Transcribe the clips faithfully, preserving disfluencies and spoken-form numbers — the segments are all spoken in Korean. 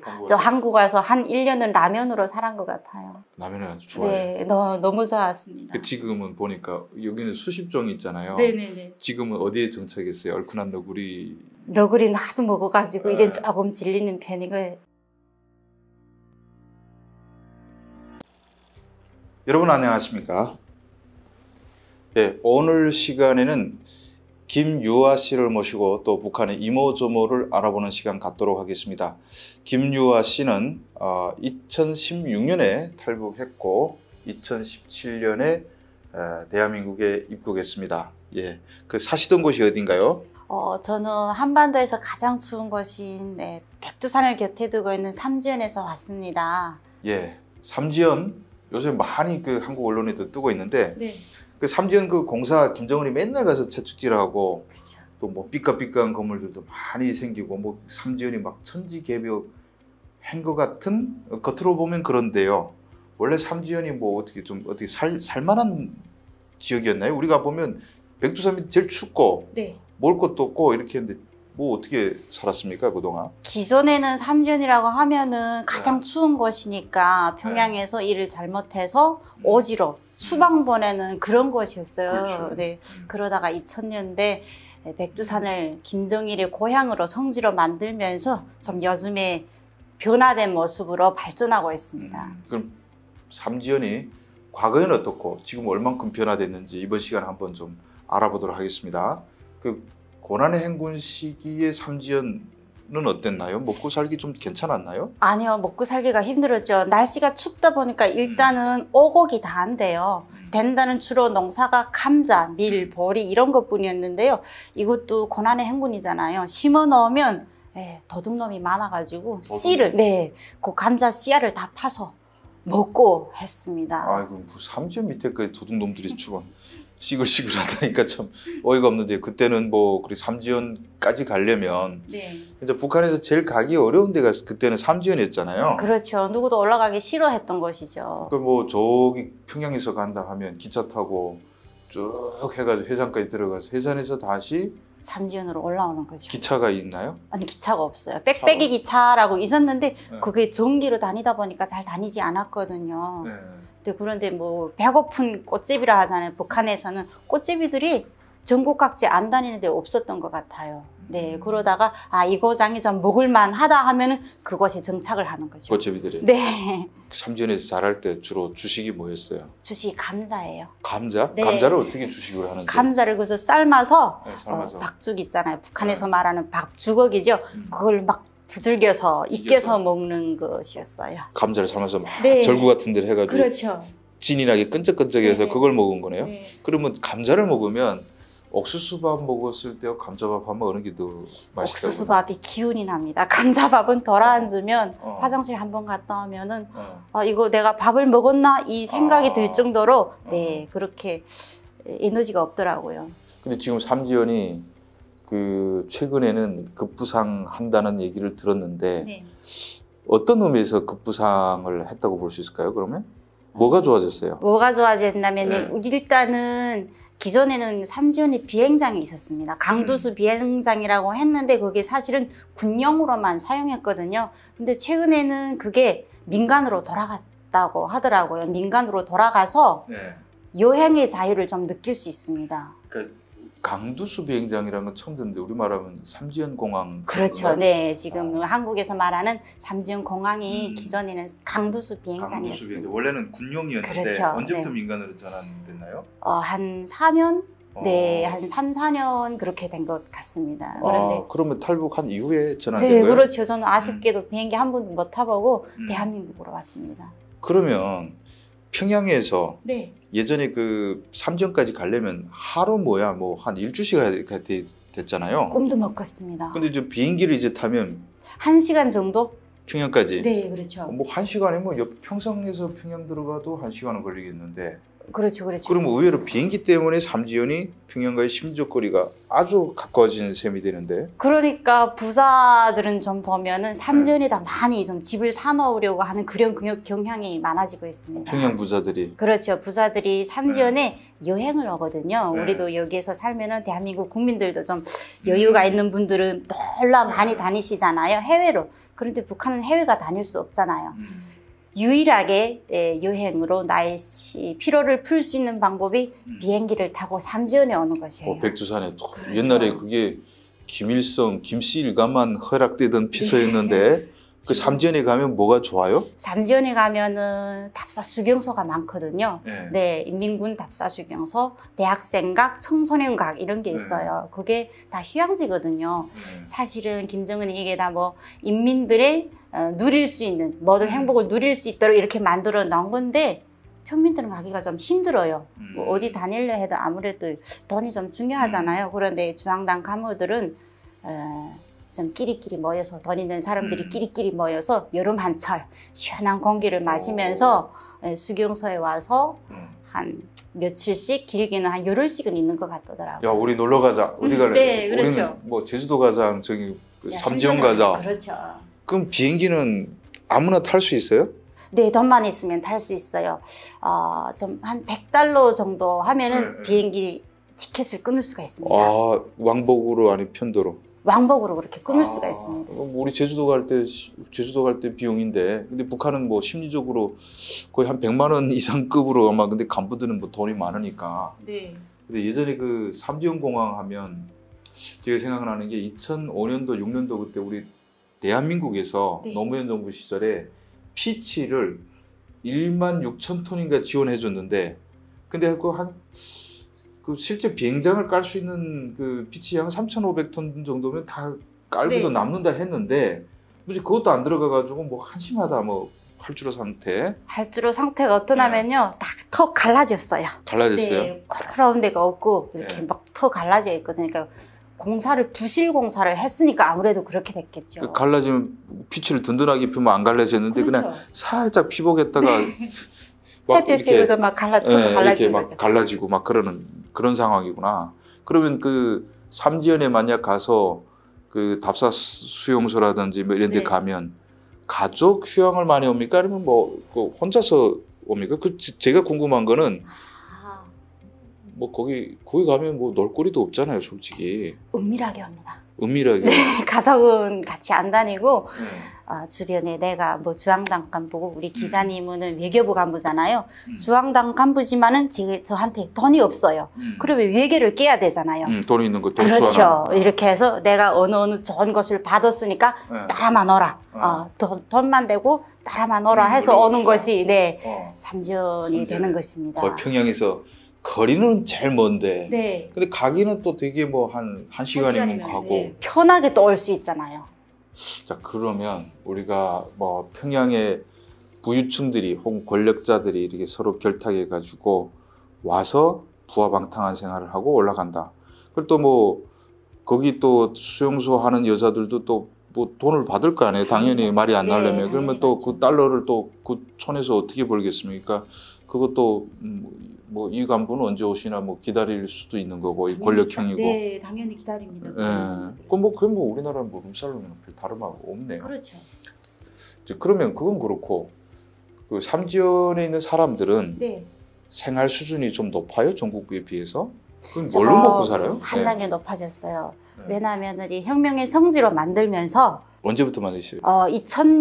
한국 저 한국 와서 한 일 년은 라면으로 살은 것 같아요. 라면을 아주 좋아해요. 네, 너, 너무 좋았습니다. 그 지금은 보니까 여기는 수십 종이 있잖아요. 네네네. 지금은 어디에 정착했어요? 얼큰한 너구리. 너구리는 하도 먹어가지고 네. 이제 조금 질리는 편이고. 여러분 안녕하십니까? 네, 오늘 시간에는 김유아 씨를 모시고 또 북한의 이모저모를 알아보는 시간 갖도록 하겠습니다. 김유아 씨는 어, 이천십육 년에 탈북했고 이천십칠 년에 어, 대한민국에 입국했습니다. 예, 그 사시던 곳이 어딘가요? 어, 저는 한반도에서 가장 추운 곳인 네, 백두산을 곁에 두고 있는 삼지연에서 왔습니다. 예, 삼지연 요새 많이 그 한국 언론에도 뜨고 있는데 네. 그 삼지연 그 공사 김정은이 맨날 가서 채찍질하고 그렇죠. 또 뭐 삐까삐까한 건물들도 많이 생기고 뭐 삼지연이 막 천지개벽 한 것 같은 겉으로 보면 그런데요. 원래 삼지연이 뭐 어떻게 좀 어떻게 살 살만한 지역이었나요? 우리가 보면 백두산이 제일 춥고 네. 먹을 것도 없고 이렇게 했는데 뭐 어떻게 살았습니까 그동안? 기존에는 삼지연이라고 하면은 가장 추운 곳이니까 평양에서 네. 일을 잘못해서 오지로 추방 보내는 그런 곳이었어요. 그렇죠. 네. 음. 그러다가 이천 년대 백두산을 김정일의 고향으로 성지로 만들면서 좀 요즘에 변화된 모습으로 발전하고 있습니다. 음, 그럼 삼지연이 과거에는 어떻고 지금 얼만큼 변화됐는지 이번 시간에 한번 좀 알아보도록 하겠습니다. 그 고난의 행군 시기의 삼지연은 어땠나요? 먹고 살기 좀 괜찮았나요? 아니요, 먹고 살기가 힘들었죠. 날씨가 춥다 보니까 일단은 오곡이 다 안 돼요. 된다는 주로 농사가 감자, 밀, 보리 이런 것뿐이었는데요. 이것도 고난의 행군이잖아요. 심어 넣으면 예, 도둑놈이 많아가지고 도둑놈? 씨를 네, 그 감자 씨알을 다 파서 먹고 했습니다. 아이고 뭐 삼지연 밑에까지 도둑놈들이 추방 시글시글하다니까 참 어이가 없는데 그때는 뭐 그리 삼지연까지 가려면 네. 이제 북한에서 제일 가기 어려운 데가 그때는 삼지연이었잖아요. 그렇죠. 누구도 올라가기 싫어했던 것이죠. 그 뭐 저기 평양에서 간다 하면 기차 타고 쭉 해가지고 해상까지 들어가서 해산에서 다시 삼지연으로 올라오는 거죠. 기차가 있나요? 아니 기차가 없어요. 빽빽이 기차라고 있었는데 네. 그게 전기로 다니다 보니까 잘 다니지 않았거든요. 네. 네, 그런데 뭐 배고픈 꽃제비라 하잖아요. 북한에서는 꽃제비들이 전국 각지 안 다니는 데 없었던 것 같아요. 네, 그러다가 아 이 고장이 좀 먹을만 하다 하면은 그곳에 정착을 하는 거죠. 꽃제비들이. 네, 삼지연에서 자랄 때 주로 주식이 뭐였어요? 주식이 감자예요. 감자? 네. 감자를 어떻게 주식으로 하는지? 감자를 그래서 삶아서, 네, 삶아서. 어, 박죽 있잖아요. 북한에서 네. 말하는 박주걱이죠. 음. 그걸 막 두들겨서 이겨서. 익혀서 먹는 것이었어요. 감자를 삶아서 막 네. 절구 같은 데를 해가지고 그렇죠. 진이 나게 끈적끈적해서 네. 그걸 먹은 거네요. 네. 그러면 감자를 먹으면 옥수수밥 먹었을 때와 감자밥 하면 어느 게 더 맛있다고? 옥수수밥이 기운이 납니다. 감자밥은 덜 앉으면 어. 화장실 한번 갔다 오면은 어. 아, 이거 내가 밥을 먹었나 이 생각이 아. 들 정도로 어. 네 그렇게 에너지가 없더라고요. 근데 지금 삼지연이 그 최근에는 급부상 한다는 얘기를 들었는데 네. 어떤 의미에서 급부상을 했다고 볼 수 있을까요? 그러면 뭐가 좋아졌어요? 뭐가 좋아졌냐면 네. 일단은 기존에는 삼지연이 비행장이 있었습니다. 강두수 음. 비행장이라고 했는데 그게 사실은 군용으로만 사용했거든요. 근데 최근에는 그게 민간으로 돌아갔다고 하더라고요. 민간으로 돌아가서 네. 여행의 자유를 좀 느낄 수 있습니다. 그러니까 강두수 비행장이라는 건 처음 듣는데 우리 말하면 삼지연 공항. 그렇죠. 그런가요? 네, 지금 어. 한국에서 말하는 삼지연 공항이 음. 기존에는 강두수 강두수 비행장이었습니다. 비행장. 원래는 군용이었는데 그렇죠. 언제부터 네. 민간으로 전환됐나요? 어, 한 사 년? 네, 어. 한 삼, 사 년 그렇게 된 것 같습니다. 그런데 아, 그러면 탈북한 이후에 전환된 네, 거예요? 그렇죠. 저는 아쉽게도 비행기 한 번도 못 타보고 음. 대한민국으로 왔습니다. 그러면 평양에서 네. 예전에 그 삼지연까지 가려면 하루 뭐야 뭐 한 일주씩 가 됐잖아요. 꿈도 못 꿨습니다. 근데 이제 비행기를 이제 타면 한 시간 정도? 평양까지 네, 그렇죠. 뭐 한 시간이면 옆 평상에서 평양 들어가도 한 시간은 걸리겠는데 그렇죠, 그렇죠. 그럼 의외로 비행기 때문에 삼지연이 평양과의 심리적 거리가 아주 가까워지는 셈이 되는데 그러니까 부자들은 좀 보면은 삼지연에다 많이 좀 집을 사놓으려고 하는 그런 경향- 경향이 많아지고 있습니다. 평양 부자들이 그렇죠. 부자들이 삼지연에 여행을 오거든요. 네. 우리도 여기에서 살면은 대한민국 국민들도 좀 여유가 있는 분들은 놀라 많이 다니시잖아요. 해외로. 그런데 북한은 해외가 다닐 수 없잖아요. 음. 유일하게 예, 여행으로 나의 시, 피로를 풀 수 있는 방법이 음. 비행기를 타고 삼지연에 오는 것이에요. 어, 백두산에 또 그렇죠. 옛날에 그게 김일성, 김씨 일가만 허락되던 피서였는데 그 삼지연에 가면 뭐가 좋아요? 삼지연에 가면은 답사 수경소가 많거든요. 네. 네, 인민군 답사 수경소, 대학생각, 청소년각 이런 게 있어요. 네. 그게 다 휴양지거든요. 네. 사실은 김정은이 이게 다 뭐 인민들의 어, 누릴 수 있는 모든 음. 행복을 누릴 수 있도록 이렇게 만들어 놓은 건데 평민들은 가기가 좀 힘들어요. 음. 뭐 어디 다닐려 해도 아무래도 돈이 좀 중요하잖아요. 음. 그런데 중앙당 간부들은 어, 좀 끼리끼리 모여서 돈 있는 사람들이 음. 끼리끼리 모여서 여름 한철 시원한 공기를 마시면서 예, 수경소에 와서 음. 한 며칠씩 길게는 한 열흘씩은 있는 것 같더라고요. 야, 우리 놀러 가자. 어디 갈래? 네, 그렇죠. 우리는 뭐 제주도 가자. 저기 그 야, 삼지연 삼지연에 가자. 그렇죠. 그럼 비행기는 아무나 탈 수 있어요? 네, 돈만 있으면 탈 수 있어요. 어, 좀 한 백 달러 정도 하면은 네, 비행기 티켓을 끊을 수가 있습니다. 아, 왕복으로 아니 편도로. 왕복으로 그렇게 끊을 아, 수가 있습니다. 그럼 우리 제주도 갈 때 제주도 갈 때 비용인데 근데 북한은 뭐 심리적으로 거의 한 백만 원 이상급으로 아마 근데 간부들은 뭐 돈이 많으니까. 네. 근데 예전에 그 삼지연 공항 하면 제가 생각나는 게 이천오 년도 육 년도 그때 우리 대한민국에서 네. 노무현 정부 시절에 피치를 일만 육천 톤인가 지원해 줬는데 근데 그 한 그 실제 비행장을 깔 수 있는 그 피치 양 삼천오백 톤 정도면 다 깔고도 네. 남는다 남는다 했는데 이제 그것도 안 들어가 가지고 뭐 한심하다 뭐 활주로 상태 할주로 상태가 어떠냐면요, 딱 턱 갈라졌어요. 갈라졌어요. 네, 코로로운 데가 없고 이렇게 네. 막 턱 갈라져 있거든요. 그러니까 공사를 부실 공사를 했으니까 아무래도 그렇게 됐겠죠. 그 갈라지면 피치를 든든하게 입히면 안 갈라졌는데 그냥 그렇죠. 살짝 피복했다가 막 햇볕에 그저 막 갈라 터서 예, 갈라지는 이렇게 막 거죠. 갈라지고 막 그러는 그런 상황이구나. 그러면 그 삼지연에 만약 가서 그 답사 수용소라든지 뭐 이런 데 네. 가면 가족 휴양을 많이 옵니까? 아니면 뭐 그 혼자서 옵니까? 그 지- 제가 궁금한 거는 아, 뭐 거기 거기 가면 뭐 놀거리도 없잖아요, 솔직히. 은밀하게 옵니다. 은밀하게. 가족은 같이 안 다니고 네. 어, 주변에 내가 뭐 주황당 간부고 우리 기자님은 외교부 간부잖아요. 음. 주황당 간부지만은 제, 저한테 돈이 없어요. 음. 그러면 외교를 깨야 되잖아요. 음, 돈 있는 거, 돈 그렇죠. 수하나. 이렇게 해서 내가 어느 어느 좋은 것을 받았으니까 네. 따라만 오라. 어. 어, 돈, 돈만 대고 따라만 오라 음, 해서 그렇죠. 오는 것이 네 어. 삼지연이 삼지연. 되는 것입니다. 거의 평양에서 거리는 제일 먼데. 네. 근데 가기는 또 되게 뭐 한 한 시간이면 가고. 네. 편하게 또 올 수 있잖아요. 자, 그러면 우리가 뭐 평양의 부유층들이 혹은 권력자들이 이렇게 서로 결탁해 가지고 와서 부하방탕한 생활을 하고 올라간다. 그리고 또 뭐 거기 또 수용소 하는 여자들도 또 뭐 돈을 받을 거 아니에요. 당연히 말이 안 네, 나려면. 당연히 그러면 또 받죠. 그 달러를 또 그 촌에서 어떻게 벌겠습니까? 그것도 뭐 이 간부는 언제 오시나 뭐 기다릴 수도 있는 거고 이 권력형이고. 네, 당연히 기다립니다. 예. 그럼 뭐, 그건 뭐 우리나라 뭐 룸살롱이랑 별 다름하고 없네요. 그렇죠. 이제 그러면 그건 그렇고 그 삼지연에 있는 사람들은 네. 생활 수준이 좀 높아요? 전국에 비해서? 그럼 저거 뭘로 먹고 살아요? 한 네. 단계 높아졌어요. 네. 왜냐하면 이 혁명의 성지로 만들면서 언제부터 만드시어요? 어, 이천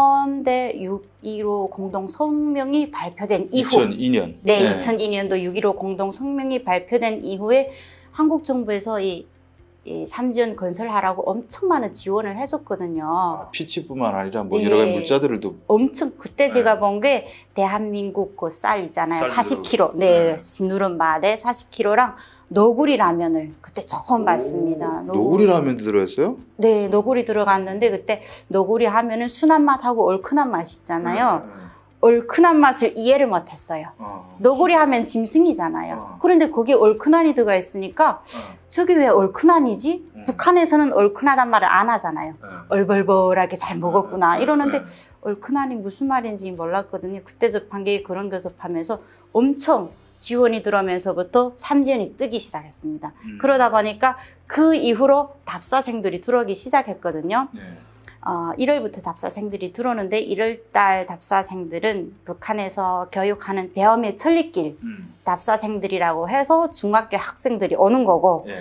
년대 육 일오 공동 성명이 발표된 이후 이천이 년. 네, 이천이 년도 육 일오 공동 성명이 발표된 이후에 한국 정부에서 이, 이 삼지연 건설하라고 엄청 많은 지원을 해줬거든요. 아, 피치뿐만 아니라 뭐 네. 여러 가지 물자들도 엄청 그때 제가 네. 본 게 대한민국 그 쌀 있잖아요. 쌀 사십 킬로그램. 네, 누른바에 사십 킬로그램랑 너구리 라면을 그때 처음 봤습니다. 노구리 라면 들어갔어요? 네, 너구리 들어갔는데 그때 너구리 하면은 순한 맛하고 얼큰한 맛이 있잖아요. 네. 얼큰한 맛을 이해를 못했어요. 어. 너구리 하면 짐승이잖아요. 어. 그런데 거기에 얼큰한이 들어가 있으니까 어. 저기 왜 얼큰한이지? 음. 북한에서는 얼큰하단 말을 안 하잖아요. 네. 얼벌벌하게 잘 먹었구나 네. 이러는데 네. 얼큰한이 무슨 말인지 몰랐거든요. 그때 접한 게 그런 거 접하면서 엄청 지원이 들어오면서부터 삼지연이 뜨기 시작했습니다. 음. 그러다 보니까 그 이후로 답사생들이 들어오기 시작했거든요. 네. 어, 일월부터 답사생들이 들어오는데 일월달 답사생들은 북한에서 교육하는 배움의 천리길 음. 답사생들이라고 해서 중학교 학생들이 오는 거고 예.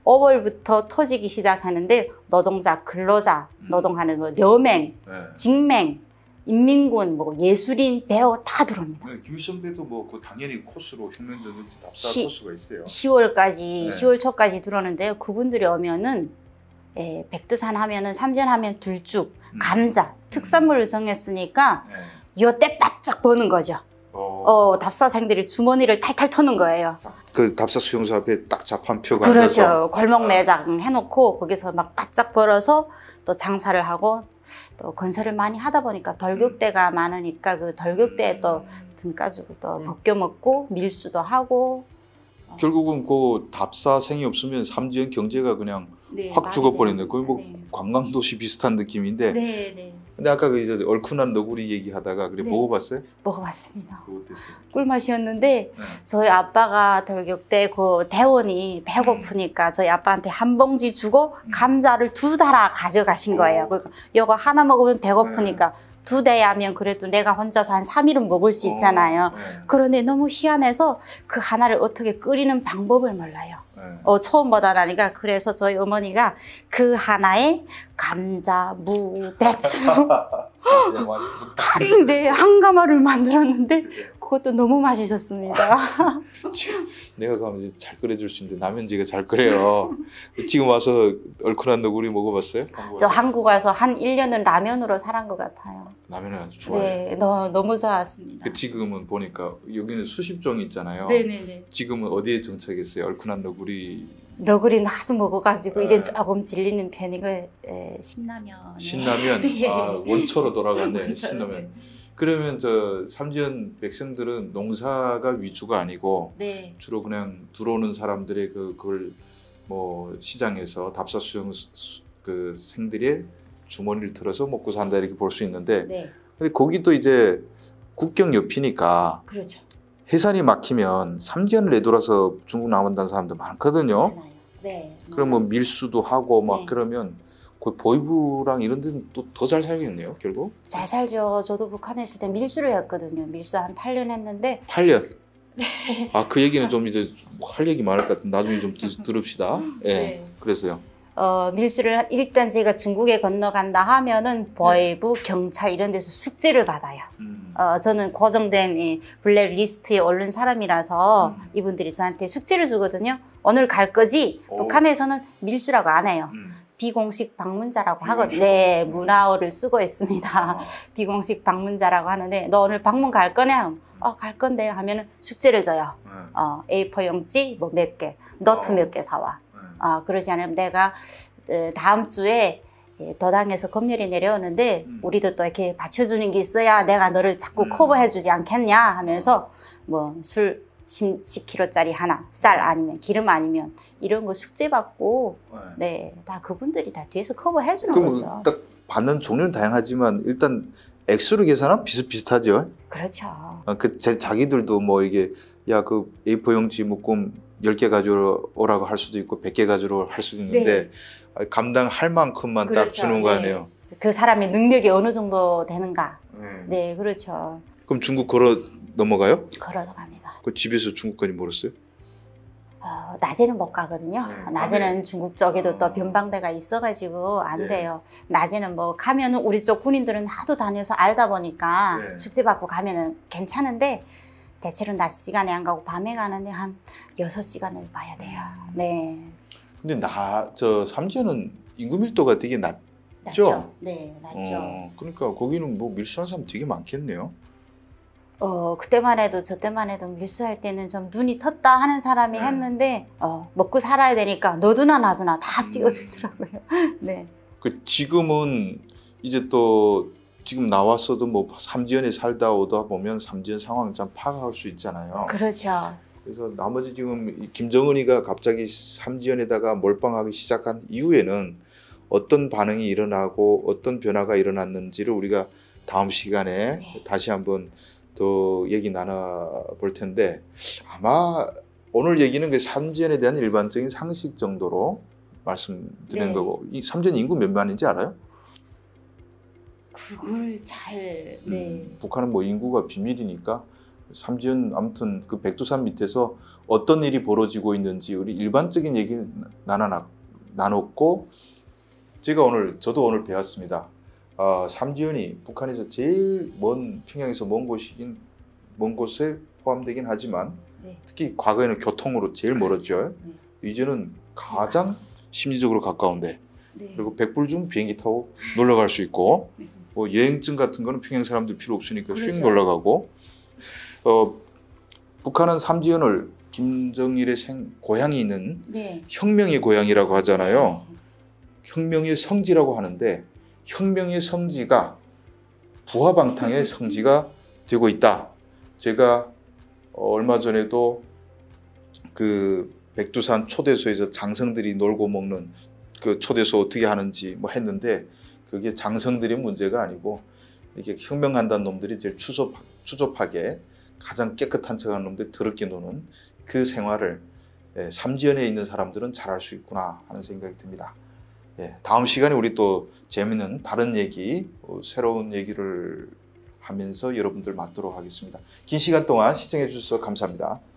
오월부터 터지기 시작하는데 노동자, 근로자, 음. 노동하는 뭐 여맹, 네. 직맹, 인민군, 뭐 예술인, 배우 다 들어옵니다. 네, 김일성배도 뭐 그 당연히 코스로 혁명전지 답사 시- 코스가 있어요. 시월까지, 네. 시월 초까지 들어오는데요. 그분들이 오면은 예, 백두산 하면은 삼전 하면 둘죽, 음. 감자, 특산물을 정했으니까 네. 요때 바짝 보는 거죠. 어, 어, 답사생들이 주머니를 탈탈 터는 거예요. 그 답사 수용소 앞에 딱 자판표가 그렇죠. 앉아서 골목 매장 해놓고 거기서 막 바짝 벌어서 또 장사를 하고 또 건설을 많이 하다 보니까 덜격대가 많으니까 그 덜격대에 또 등 까지고 또 음. 벗겨 먹고 밀수도 하고. 결국은 그 답사생이 없으면 삼지연 경제가 그냥 네, 확 말이 죽어버리네. 됩니다. 거의 뭐 네. 관광도시 비슷한 느낌인데. 네, 네. 근데 아까 그 이제 얼큰한 너구리 얘기하다가 그래 네. 먹어봤어요? 먹어봤습니다. 그거 어땠어요? 꿀맛이었는데 네. 저희 아빠가 덜격대 그 대원이 배고프니까 저희 아빠한테 한 봉지 주고 음. 감자를 두 달아 가져가신 거예요. 오. 그러니까 이거 하나 먹으면 배고프니까 두 대야면 그래도 내가 혼자서 한 삼 일은 먹을 수 있잖아요. 어, 네. 그런데 너무 희한해서 그 하나를 어떻게 끓이는 방법을 몰라요. 네. 어, 처음 보다라니까 그래서 저희 어머니가 그 하나에 감자, 무, 배추 그냥 완전 한, 네, 한 가마를 만들었는데 그것도 너무 맛있었습니다. 지금 내가 가면 이제 잘 끓여줄 수 있는데 남현지가 잘 끓여요. 지금 와서 얼큰한 너구리 먹어봤어요? 저 한국 와서 한 일 년은 라면으로 살한 것 같아요. 라면을 아주 좋아해요. 네, 너, 너무 좋았습니다. 그 지금은 보니까 여기는 수십 종 있잖아요. 네네네. 지금은 어디에 정착했어요? 얼큰한 너구리 너구리는 하도 먹어가지고 네. 이제 조금 질리는 편이고 에, 신라면. 신라면 네. 아, 원초로 돌아갔네. 원초로, 신라면. 그러면 저 삼지연 백성들은 농사가 위주가 아니고 네. 주로 그냥 들어오는 사람들의 그 그걸 뭐 시장에서 답사 수용 수- 그 생들의 주머니를 털어서 먹고 산다 이렇게 볼 수 있는데 네. 근데 거기도 이제 국경 옆이니까 그렇죠. 해산이 막히면 삼지연을 내돌아서 중국 나온다는 사람도 많거든요. 많아요. 네. 그럼 뭐 밀수도 하고 막 네. 그러면 그 보이부랑 이런 데는 또 더 잘 살겠네요, 결국. 잘 살죠. 저도 북한에 있을 때 밀수를 했거든요. 밀수 한 팔 년 했는데 팔 년. 아, 그 얘기는 좀 이제 뭐할 얘기 많을 것 같은데 나중에 좀 들- 들읍시다. 예. 네. 그래서요. 어, 밀수를 일단 제가 중국에 건너간다 하면은 보이부, 경찰 이런 데서 숙제를 받아요. 음. 어, 저는 고정된 이 블랙리스트에 오른 사람이라서 음. 이분들이 저한테 숙제를 주거든요. 오늘 갈 거지? 오. 북한에서는 밀수라고 안 해요. 음. 비공식 방문자라고 비공식 하거든요. 네, 방문자. 문화어를 쓰고 있습니다. 아. 비공식 방문자라고 하는데 너 오늘 방문 갈 거냐? 어, 갈 건데요. 하면은 숙제를 줘요. 음. 어, 에이포 용지 뭐 몇 개, 너트 어. 몇 개 사와. 음. 아, 그러지 않으면 내가 어, 다음 주에 예, 도당에서 검열이 내려오는데 음. 우리도 또 이렇게 받쳐주는 게 있어야 내가 너를 자꾸 음. 커버해주지 않겠냐 하면서 뭐 술 십 킬로그램짜리 하나, 쌀 아니면 기름 아니면 이런 거 숙제 받고 네. 네, 다 그분들이 다 뒤에서 커버해주는 그럼 거죠. 딱 받는 종류는 다양하지만 일단 액수로 계산하면 비슷비슷하죠. 그렇죠. 아, 그 제- 자기들도 뭐 이게 야 그 에이포 용지 묶음 열 개 가져오라고 할 수도 있고 백 개 가져오라고 할 수도 있는데 아, 감당할 만큼만 딱 그렇죠. 주는 거 네. 아니에요. 그 사람의 능력이 어느 정도 되는가. 네. 네, 그렇죠. 그럼 중국 걸어 넘어가요? 걸어서 갑니다. 그 집에서 중국까지 멀었어요? 어, 낮에는 못 가거든요. 네, 낮에는 밤에. 중국 쪽에도 어. 또 변방대가 있어가지고 안 네. 돼요. 낮에는 뭐 가면은 우리 쪽 군인들은 하도 다녀서 알다 보니까 네. 숙제 받고 가면은 괜찮은데 대체로 낮 시간에 안 가고 밤에 가는데 한 여섯 시간을 봐야 돼요. 음. 네. 근데 나 저 삼지연은 인구 밀도가 되게 낮죠? 낮죠. 네, 낮죠. 어, 그러니까 거기는 뭐 밀수하는 사람 되게 많겠네요. 어, 그때만 해도 저 때만 해도 밀수할 때는 좀 눈이 텄다 하는 사람이 네. 했는데 어, 먹고 살아야 되니까 너도나 나도나 다 음. 뛰어들더라고요. 네. 그 지금은 이제 또 지금 나왔어도 뭐 삼지연에 살다 오다 보면 삼지연 상황 참 파악할 수 있잖아요. 그렇죠. 그래서 나머지 지금 이 김정은이가 갑자기 삼지연에다가 몰빵하기 시작한 이후에는 어떤 반응이 일어나고 어떤 변화가 일어났는지를 우리가 다음 시간에 네. 다시 한번 더 얘기 나눠볼 텐데 아마 오늘 얘기는 그 삼지연에 대한 일반적인 상식 정도로 말씀드리는 네. 거고 이 삼지연 인구 몇만인지 알아요? 그걸 잘 네. 음, 북한은 뭐 인구가 비밀이니까 삼지연 아무튼 그 백두산 밑에서 어떤 일이 벌어지고 있는지 우리 일반적인 얘기를 나눠 나눴고 제가 오늘 저도 오늘 배웠습니다. 어, 삼지연이 북한에서 제일 먼 평양에서 먼 곳이긴 먼 곳에 포함되긴 하지만 네. 특히 과거에는 교통으로 제일 멀었죠. 네. 이제는 가장 심리적으로 가까운데 네. 그리고 백 불 주면 비행기 타고 놀러 갈 수 있고 네. 뭐 여행증 같은 거는 평양 사람들 필요 없으니까 그렇죠. 휙 놀러 가고 어, 북한은 삼지연을 김정일의 생, 고향이 있는 네. 혁명의 고향이라고 하잖아요. 혁명의 성지라고 하는데 혁명의 성지가 부하방탕의 성지가 되고 있다. 제가 어, 얼마 전에도 그 백두산 초대소에서 장성들이 놀고 먹는 그 초대소 어떻게 하는지 뭐 했는데 그게 장성들의 문제가 아니고 이렇게 혁명한다는 놈들이 제일 추접, 추접하게 가장 깨끗한 척하는 놈들이 더럽게 노는 그 생활을 예, 삼지연에 있는 사람들은 잘할 수 있구나 하는 생각이 듭니다. 예, 다음 시간에 우리 또 재미있는 다른 얘기, 어, 새로운 얘기를 하면서 여러분들 만나도록 하겠습니다. 긴 시간 동안 시청해 주셔서 감사합니다.